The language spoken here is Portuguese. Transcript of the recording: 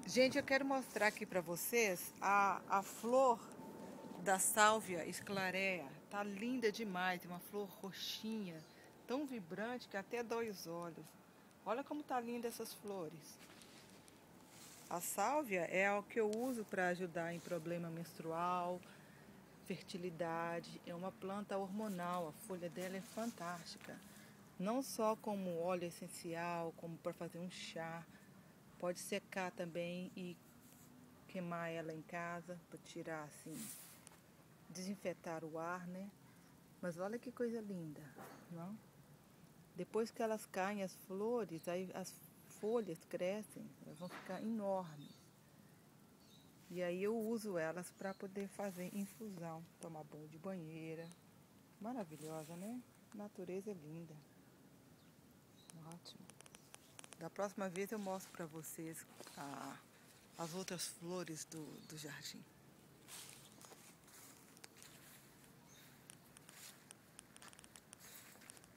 Gente, eu quero mostrar aqui para vocês a flor da sálvia esclarea. Tá linda demais, uma flor roxinha, tão vibrante que até dói os olhos. Olha como tá linda essas flores. A sálvia é o que eu uso para ajudar em problema menstrual, fertilidade. É uma planta hormonal, a folha dela é fantástica. Não só como óleo essencial, como para fazer um chá. Pode secar também e queimar ela em casa para tirar assim, desinfetar o ar, né? Mas olha que coisa linda, não? Depois que elas caem, as flores, aí as folhas crescem, elas vão ficar enormes. E aí eu uso elas para poder fazer infusão, tomar banho de banheira. Maravilhosa, né? A natureza é linda. Ótimo. Da próxima vez eu mostro para vocês as outras flores do jardim.